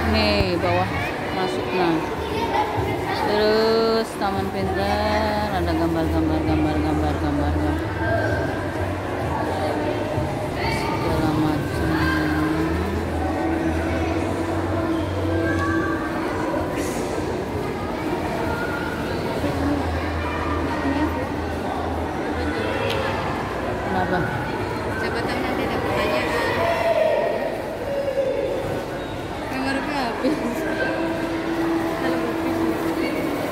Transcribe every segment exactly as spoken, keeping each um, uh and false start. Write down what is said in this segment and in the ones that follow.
Nih bawah masuk nah. Terus Taman Pintar ada gambar-gambar gambar-gambar gambar segala macam. Kenapa? Siapa tahu nanti ada pertanyaan. Kamarnya habis. Kalau berpikir.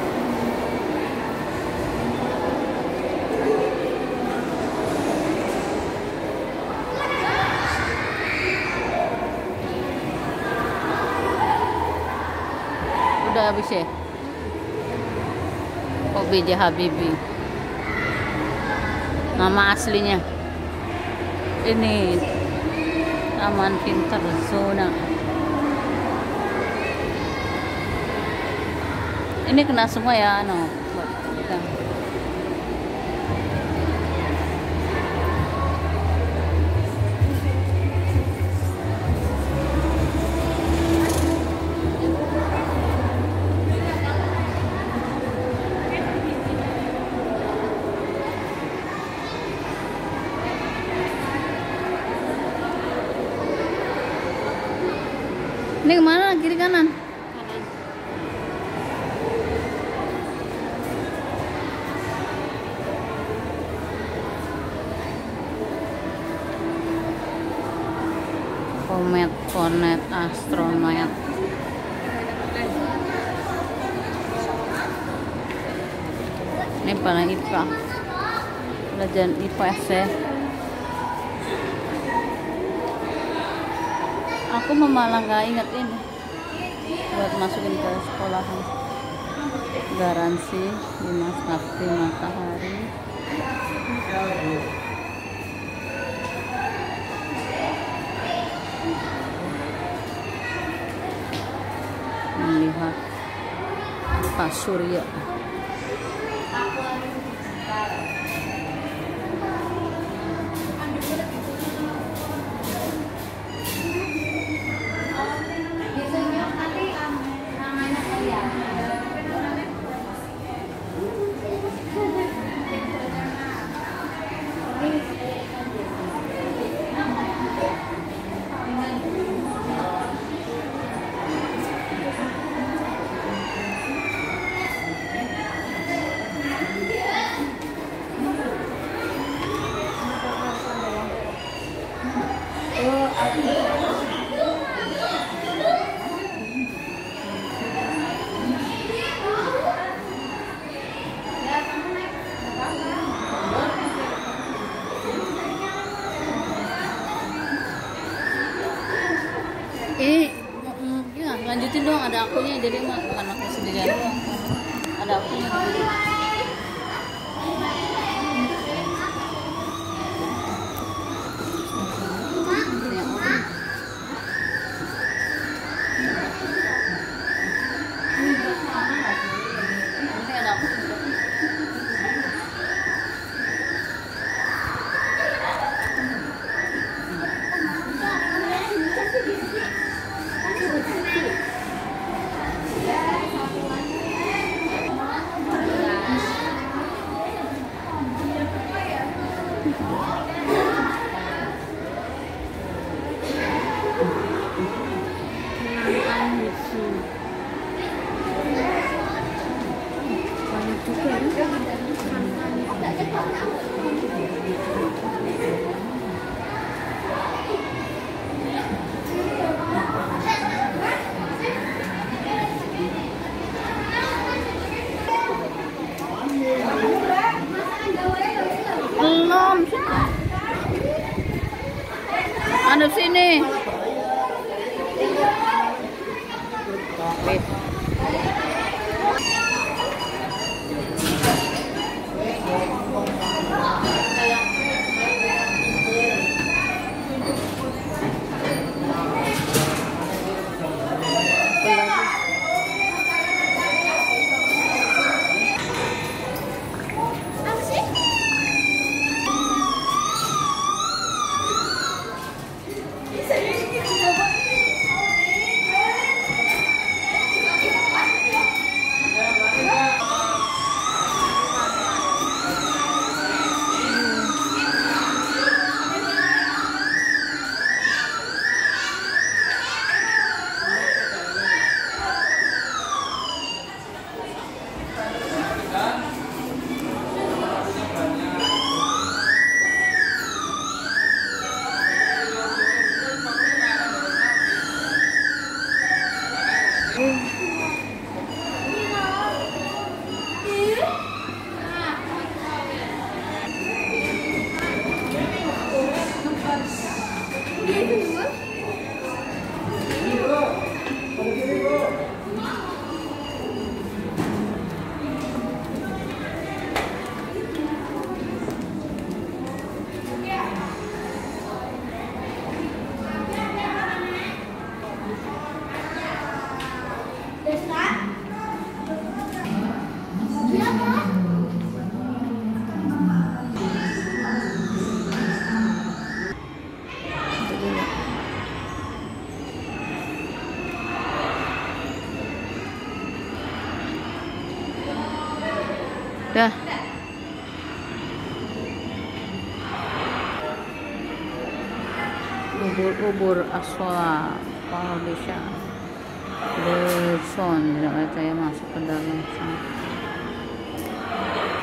Udah habis ya? Oh, B J Habibie. Nama aslinya. Ini Taman Pintar Zona. Ini kena semua ya, no. Buat kita. Ini kemana? Kiri kanan? Kanan. Komet, konet, astronet. Ini paling I P A. Pelajaran I P A S ya. Aku malah nggak inget ini buat masukin ke sekolahan. Garansi Dimas Bakti Matahari. Melihat Pak Surya. Ini mm, ya, lanjutin dong, ada akunya jadi mah bukan aku sendirian doang. Ada akunya. Dah. Ubur-ubur asola kalau bisa Leson tidak saya masuk ke dalam sana.